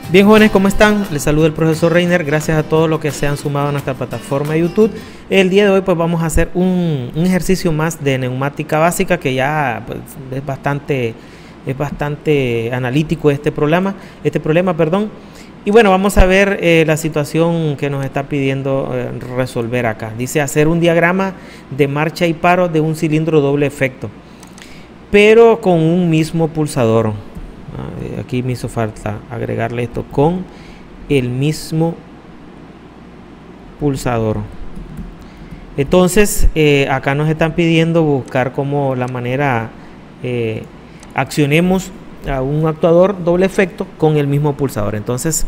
Bien, jóvenes, ¿cómo están? Les saluda el profesor Reiner. Gracias a todos los que se han sumado a nuestra plataforma de YouTube. El día de hoy pues vamos a hacer un ejercicio más de neumática básica, que ya pues, es bastante analítico este problema, Y bueno, vamos a ver la situación que nos está pidiendo resolver acá. Dice hacer un diagrama de marcha y paro de un cilindro doble efecto, pero con un mismo pulsador. Aquí me hizo falta agregarle esto, con el mismo pulsador. Entonces acá nos están pidiendo buscar como la manera accionemos a un actuador doble efecto con el mismo pulsador. Entonces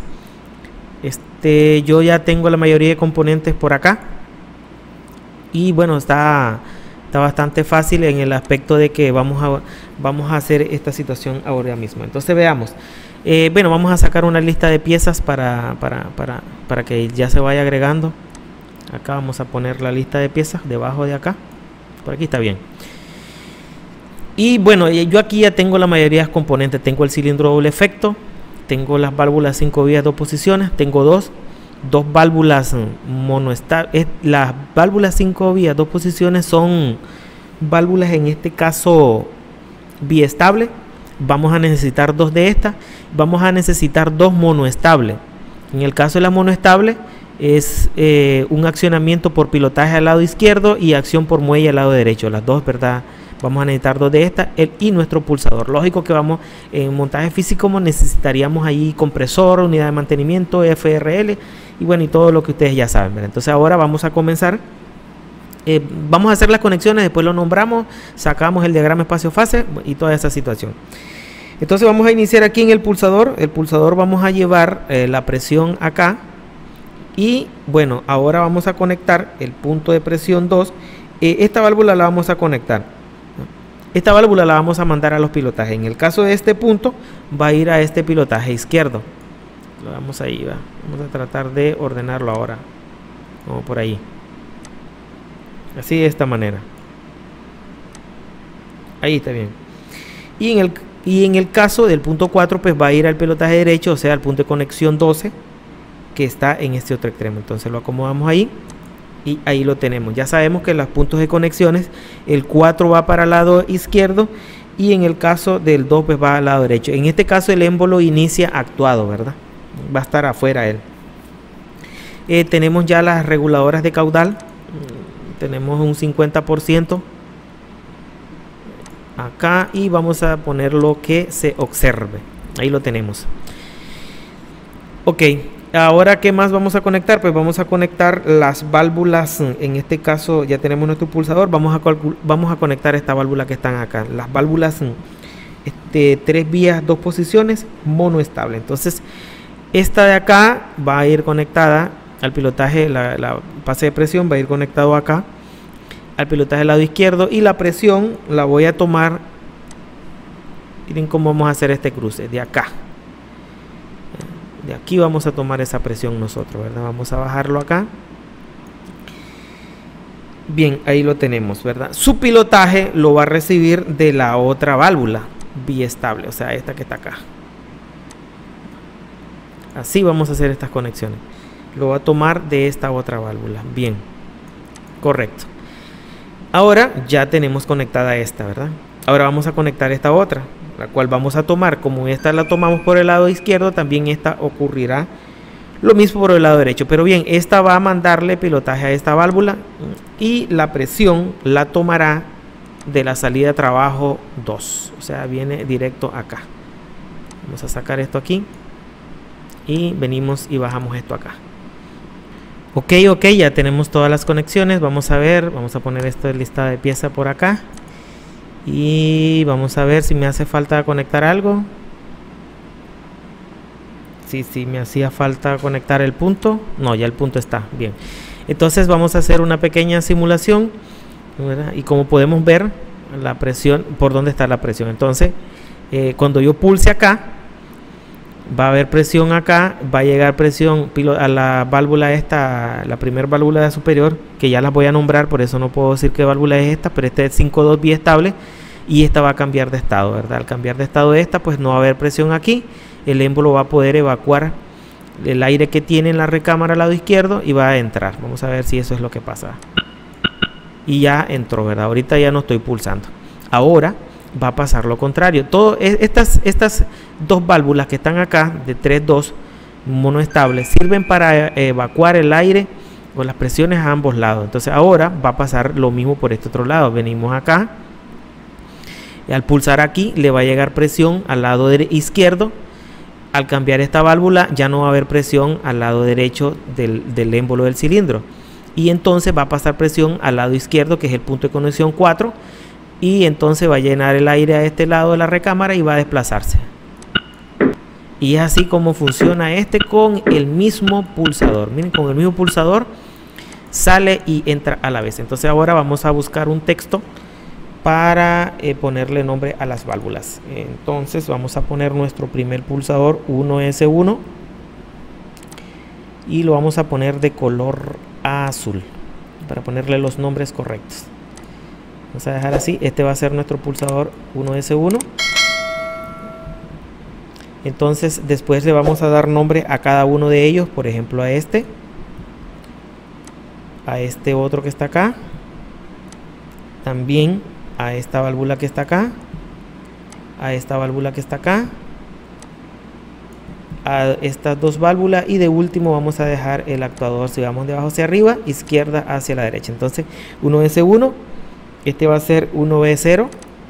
yo ya tengo la mayoría de componentes por acá, y bueno, está bastante fácil en el aspecto de que vamos a hacer esta situación ahora mismo. Entonces veamos. Bueno, vamos a sacar una lista de piezas para que ya se vaya agregando. Acá vamos a poner la lista de piezas debajo de acá. Por aquí está bien. Y bueno, yo aquí ya tengo la mayoría de componentes. Tengo el cilindro doble efecto, tengo las válvulas 5 vías 2 posiciones, tengo dos válvulas monoestables. Las válvulas 5 vías 2 posiciones son válvulas, en este caso biestable. Vamos a necesitar dos de estas. Vamos a necesitar dos monoestables. En el caso de la monoestable es un accionamiento por pilotaje al lado izquierdo y acción por muelle al lado derecho. Las dos, ¿verdad? Vamos a necesitar dos de estas y nuestro pulsador. Lógico que vamos en montaje físico, necesitaríamos ahí compresor, unidad de mantenimiento, FRL y bueno, y todo lo que ustedes ya saben, ¿verdad? Entonces ahora vamos a comenzar. Vamos a hacer las conexiones, después lo nombramos, sacamos el diagrama espacio-fase y toda esa situación. Entonces vamos a iniciar aquí en el pulsador. El pulsador vamos a llevar la presión acá. Y bueno, ahora vamos a conectar el punto de presión 2. Esta válvula la vamos a conectar. Esta válvula la vamos a mandar a los pilotajes. En el caso de este punto, va a ir a este pilotaje izquierdo. Lo vamos ahí, va. Vamos a tratar de ordenarlo ahora. Como por ahí. Así, de esta manera. Ahí está bien. Y en el caso del punto 4, pues va a ir al pilotaje derecho, o sea, al punto de conexión 12, que está en este otro extremo. Entonces lo acomodamos ahí. Y ahí lo tenemos. Ya sabemos que los puntos de conexiones, el 4 va para el lado izquierdo y en el caso del 2 pues va al lado derecho. En este caso el émbolo inicia actuado, ¿verdad? Va a estar afuera él. Tenemos ya las reguladoras de caudal. Tenemos un 50% acá y vamos a poner lo que se observe. Ahí lo tenemos. Ok. Ahora, ¿qué más vamos a conectar? Pues vamos a conectar las válvulas. En este caso ya tenemos nuestro pulsador. Vamos a conectar esta válvula que están acá. Las válvulas 3 vías 2 posiciones monoestable. Entonces esta de acá va a ir conectada al pilotaje. La pase de presión va a ir conectado acá al pilotaje del lado izquierdo. Y la presión la voy a tomar. Miren cómo vamos a hacer este cruce de acá. De aquí vamos a tomar esa presión nosotros, ¿verdad? Vamos a bajarlo acá. Bien, ahí lo tenemos, ¿verdad? Su pilotaje lo va a recibir de la otra válvula biestable, o sea, esta que está acá. Así vamos a hacer estas conexiones. Lo va a tomar de esta otra válvula. Bien, correcto. Ahora ya tenemos conectada esta, ¿verdad? Ahora vamos a conectar esta otra, la cual vamos a tomar. Como esta la tomamos por el lado izquierdo, también esta ocurrirá lo mismo por el lado derecho. Pero bien, esta va a mandarle pilotaje a esta válvula y la presión la tomará de la salida de trabajo 2, o sea, viene directo acá. Vamos a sacar esto aquí y venimos y bajamos esto acá. Ok, ya tenemos todas las conexiones. Vamos a ver, vamos a poner esto en lista de pieza por acá. Y vamos a ver si me hace falta conectar algo. Sí, me hacía falta conectar el punto. No, ya el punto está bien. Entonces vamos a hacer una pequeña simulación, ¿verdad? Y como podemos ver la presión, por dónde está la presión. Entonces cuando yo pulse acá, va a haber presión acá, va a llegar presión a la válvula esta, la primera válvula superior, que ya las voy a nombrar, por eso no puedo decir qué válvula es esta, pero esta es 5.2 biestable y esta va a cambiar de estado, ¿verdad? Al cambiar de estado esta, pues no va a haber presión aquí el émbolo va a poder evacuar el aire que tiene en la recámara al lado izquierdo y va a entrar. Vamos a ver si eso es lo que pasa. Y ya entró, ¿verdad? Ahorita ya no estoy pulsando. Ahora va a pasar lo contrario. Estas dos válvulas que están acá de 3-2 monoestables sirven para evacuar el aire o las presiones a ambos lados. Entonces ahora va a pasar lo mismo por este otro lado. Venimos acá y al pulsar aquí le va a llegar presión al lado izquierdo. Al cambiar esta válvula ya no va a haber presión al lado derecho del émbolo del cilindro, y entonces va a pasar presión al lado izquierdo, que es el punto de conexión 4, y entonces va a llenar el aire a este lado de la recámara y va a desplazarse. Y es así como funciona con el mismo pulsador. Miren, con el mismo pulsador sale y entra a la vez. Entonces ahora vamos a buscar un texto para ponerle nombre a las válvulas. Entonces vamos a poner nuestro primer pulsador 1S1 y lo vamos a poner de color azul para ponerle los nombres correctos. Vamos a dejar así. Este va a ser nuestro pulsador 1S1. Entonces después le vamos a dar nombre a cada uno de ellos. Por ejemplo, a este otro que está acá, también a esta válvula que está acá, a esta válvula que está acá, a estas dos válvulas, y de último vamos a dejar el actuador, si vamos de abajo hacia arriba, izquierda hacia la derecha. Entonces 1S1, este va a ser 1B0,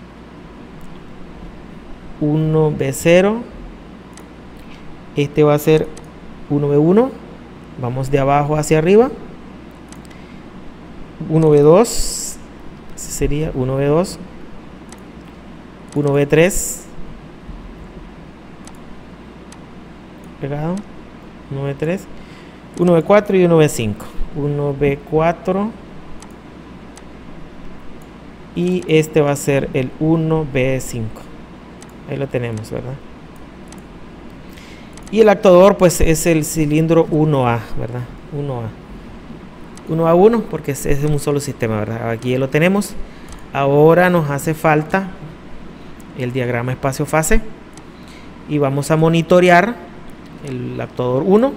1B0, este va a ser 1B1, vamos de abajo hacia arriba, 1B2, sería 1B2, 1B3, pegado, 1B3, 1B4 y 1B5, 1B4, y este va a ser el 1B5. Ahí lo tenemos, ¿verdad? Y el actuador pues es el cilindro 1A, ¿verdad? 1A1 porque es un solo sistema, ¿verdad? Aquí ya lo tenemos. Ahora nos hace falta el diagrama espacio-fase y vamos a monitorear el actuador 1.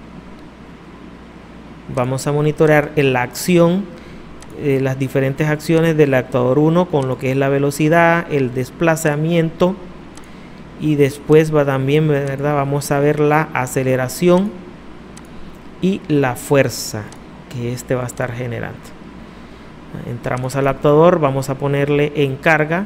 Vamos a monitorear la acción, las diferentes acciones del actuador 1 con lo que es la velocidad, el desplazamiento, y después también, ¿verdad? Vamos a ver la aceleración y la fuerza que este va a estar generando. Entramos al actuador, vamos a ponerle en carga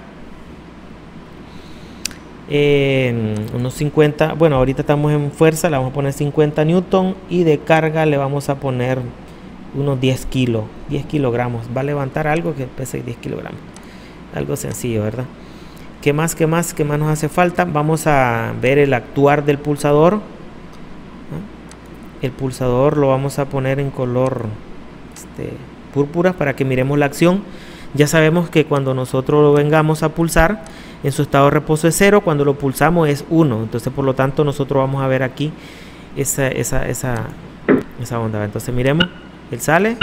unos 50, bueno, ahorita estamos en fuerza, le vamos a poner 50 newton, y de carga le vamos a poner unos 10 kilogramos. Va a levantar algo que pese 10 kilogramos, algo sencillo, ¿verdad? ¿Qué más nos hace falta? Vamos a ver el actuar del pulsador. El pulsador lo vamos a poner en color púrpura para que miremos la acción. Ya sabemos que cuando nosotros lo vengamos a pulsar, en su estado de reposo es 0, cuando lo pulsamos es 1. Entonces por lo tanto nosotros vamos a ver aquí esa onda. Entonces miremos, él sale,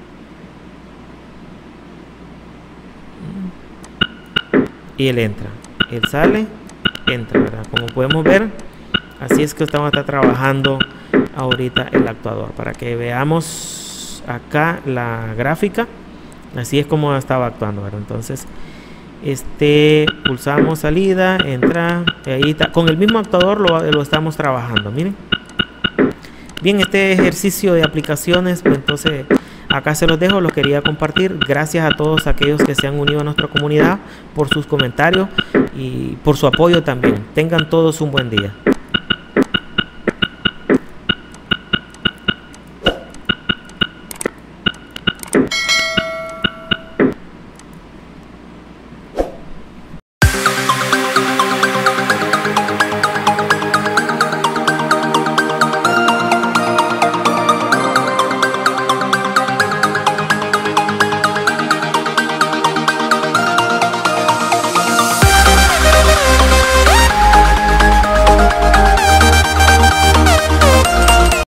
y él entra, él sale, entra, ¿verdad? Como podemos ver, así es que estamos trabajando ahorita el actuador, para que veamos acá la gráfica. Así es como estaba actuando, ¿verdad? Entonces pulsamos salida, entra, ahí está. Con el mismo actuador lo estamos trabajando, miren. Bien, este ejercicio de aplicaciones, pues, entonces acá se los dejo, los quería compartir. Gracias a todos aquellos que se han unido a nuestra comunidad por sus comentarios y por su apoyo también. Tengan todos un buen día.